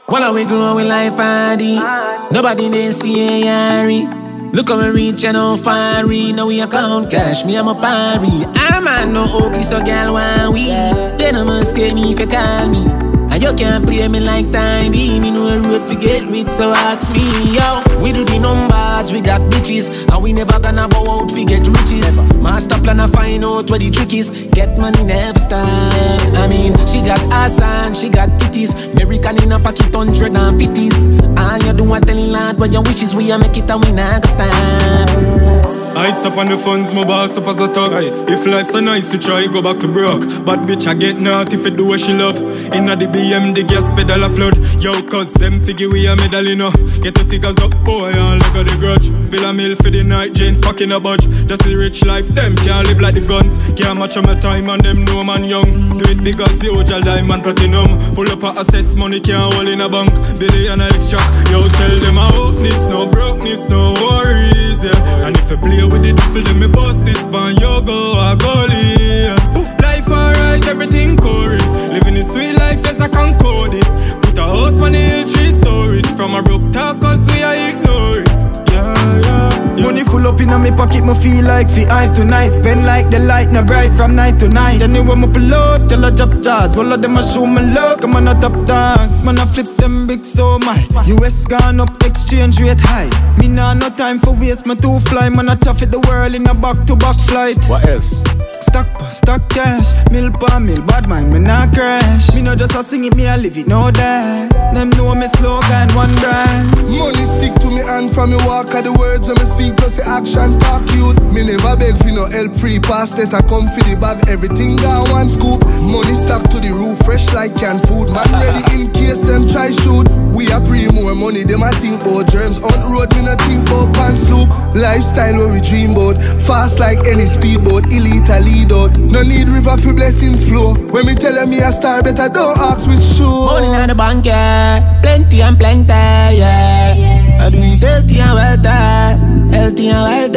While we growing life hardy, nobody they see a yari. Look how we reach and how far we. Now we account cash, me I'm a party. I'm a no hope, so girl want we. They no must get me if you call me. And you can't play me like time be. Me know a road to get rich, so ask me, yo. We do the numbers, we got bitches, and we never gonna bow out to get riches. Master plan to find out where the trick is. Get money never stop. I mean, she got ass and she got titties. American in a pocket 150s. All you do is telling Lord what your wishes. We a make it and we not gonna stop. Heights up on the funds, my boss up as a thug. If life's so nice, you try, go back to broke. Bad bitch, I get naught if you do what she love. Inna the BM, the gas pedal a flood. Yo, cuz them figure we a medal, you know. Get the figures up, boy, and look at the grudge. Spill a meal for the night, Jane's packing a budge. Just the rich life, them can't live like the guns. Can't match on my time and them know man young. Do it because the old diamond platinum. Full up of assets, money can't hold in a bank. Billion extra, yo, tell them I hope this, no brokenness, no worries, yeah. And if you play with the devil, then me bust this band, yo go a goalie. Life alright, everything correct. Living a sweet life, yes I can code it. Put a house on the hill, 3 stories. From a broke talk, cause we are ignore it. Money full up in my pocket, me feel like fi hype tonight. Spend like the light, na bright from night to night. Anyway, me pull out, tell a drop jars. All of them a show me love, come on a top dog. Man a flip them big so my US gone up, exchange rate high. Me nah no time for waste, me too fly. Man a traffic the world in a back-to-back flight. What else? Stock cash, mil per mil, bad mind, me nah crash. Me no just a sing it, me a live it, no that. Them know me slogan, one brand. Money stick to me hand from me walk. Of the words when me speak plus the action talk cute. Me never beg for no help free pass that I come for the bag. Everything got one scoop. Money stuck to the roof, fresh like canned food. Man ready in case them try shoot. We a pre more money, them a think about germs. On road me no think about pants loop. Lifestyle where we dream about. Fast like any speedboat, elite a lead out. No need river for blessings flow. When me tell me a star, better don't ask which show. Money in the bank, yeah. Plenty and plenty, yeah. I do it healthy and healthy and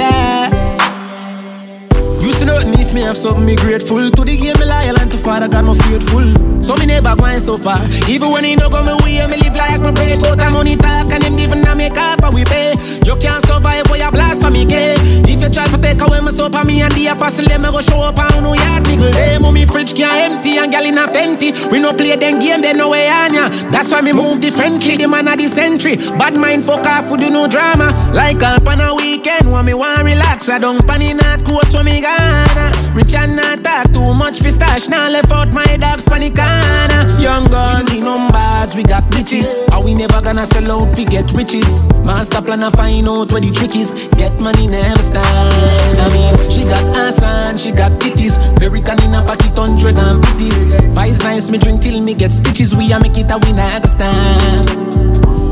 Used to nothing if me have something me grateful. To the game me loyal and to Father God me faithful. So me never going so far. Even when he no go me way, me live like my bread. But I'm money talk and him even a make up and we pay. You can't survive for your blast for me gay. If you try to take away my soap on me and the apostle, let me go show up on no yard niggle. Hey, mommy fridge can't empty and gal in a plenty. We no play them game, they no way on ya. That's why me move differently, the man of the century. Bad mind fuck off, we do no drama. Like up on a weekend when me want relax. I don't pan in that course when me gonna. Rich and not talk too much for stash. Now left out my dogs panicana. Young guns, we numbers, we got bitches. Are we never gonna sell out, we get riches. Master plan to find out where the trick is. Get money never stop. I mean, she got ass and she got titties. American in a pocket 150s. Vice nice, me drink till me get stitches. We a make it a winner stand.